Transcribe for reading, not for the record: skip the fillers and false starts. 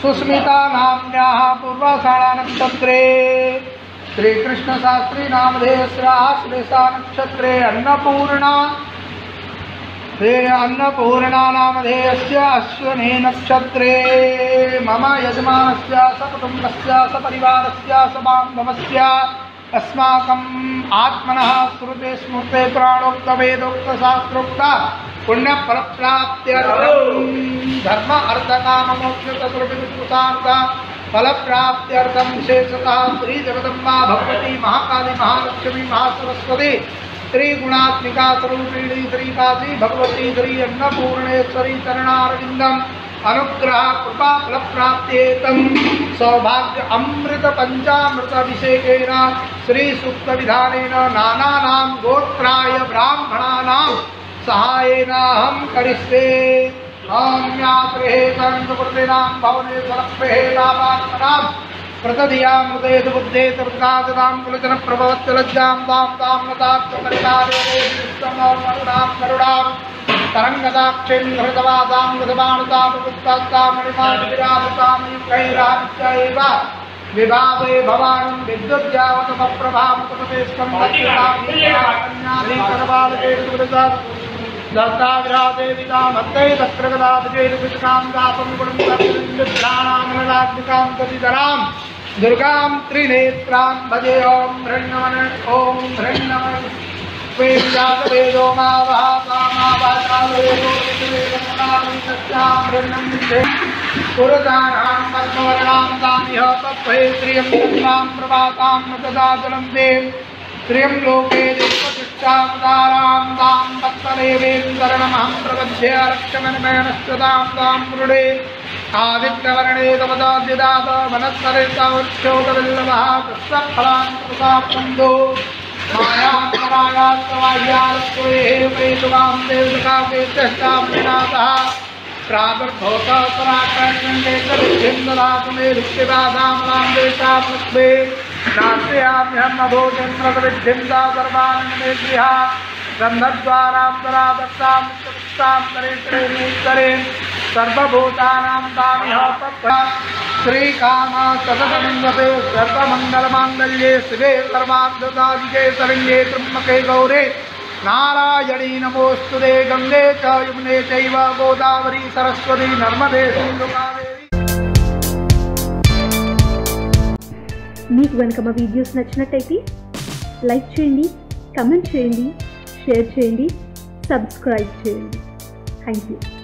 सुस्मिता नाम्न्याः पूर्वाषाढ़ा नक्षत्रे श्रीकृष्ण शास्त्री नामधेयस्या नक्षत्रे अन्नपूर्णा नामधेयस्य अश्विनी नक्षत्रे मम यजमानस्य सकुटुम्बस्य सपरिवारस्य सबान्धवस्य अस्माकम् आत्मनः श्रुते स्मृते प्राणोक्त वेदोक्त शास्त्रोक्त पुण्यफलप्राप्त्यर्थं धर्म अर्थ काम मोक्ष चतुर्विध फलप्राप्त्यर्थं विशेषतः श्री जगदम्बा भगवती महाकाली महालक्ष्मी महासरस्वती श्री गुणात्मिका स्वरूपिणी श्री काशी भगवती श्री अन्नपूर्णेश्वरी चरणारविंदम अनुग्रह कृपा फल प्राप्त्येतम सौभाग्य अमृत पंचामृत अभिषेकेन श्री सूक्त विधानेन नानानां गोत्राय ब्राह्मणानां सहायेन अहं करिष्ये। ओम यात्रे संप्रतिनां भवने सर्वे लाभात्मनां प्रतधियां हृदयेषु बुद्धेषु वृद्धां कुलजन प्रभवत्सलज्जां तां तां नताक्षमरिकारेणां करुणां तरङ्गदाक्षीं हृदवादां हृदवाणतां प्रवृत्तां मणिमां युक्तैराश्चैव विभावे भवानं विद्युज्जावतमप्रभामुपदेशं कन्याधीकरबालकेतुवृता दत्ताविरादेवितां हस्तै तत्रगदाभिजैर्विष्कां दापं गुणं तत्त्राणामनलात्मिकां कतिधरां दुर्गां त्रिनेत्रां भजे। ओं हृण्मन ओं हृण्मन वेदावेदो मावासामावाचावेदो वेदोनामित्यां हृण्मं विद्धे पुरदानां पद्मवर्णां तामिह पप्पे श्रियं तस्मां प्रभातां नतदाचलं ते श्रियं लोके दिक्पतिष्ठावतारां तां तत्तदेवेन्दरणमहं प्रपद्ये रक्षमन्मयनश्चतां तां मृडे आदित्यवर्णे तवदाद्यदात वनस्पतिर्तावच्छोदवल्लभः तस्सफलान्तसाप्तन्दो मायान्तरायास्तवाह्यालक्ष्मेः प्रेतुकां देवकाकेत्यष्टाम्नाथः प्रादुर्भूतः पराक्रमण्डेकविद्धिं ददातु मे ऋष्टिबाधां रामदेशां लक्ष्मे नास्याम्यहम् अभोजन्मृतविद्धिं दा सर्वान् मे गृहा गन्धद्वारां दरादत्तां चक्षुषां करेश्वरे सर्वभूतानां तामिह तत्र श्रीकाम सततमिन्दते सर्वमङ्गलमाङ्गल्ये शिवे सर्वार्थसाधिके शरण्ये त्र्यम्बके गौरे नारायणी नमोस्तुते गंगे च यमुने चैव गोदावरी सरस्वती नर्मदे सिंधु कावेरी। మీకు గనుక మా వీడియోస్ నచ్చినట్లయితే లైక్ చేయండి, కమెంట్ చేయండి, షేర్ చేయండి, సబ్స్క్రైబ్ చేయండి. Thank you.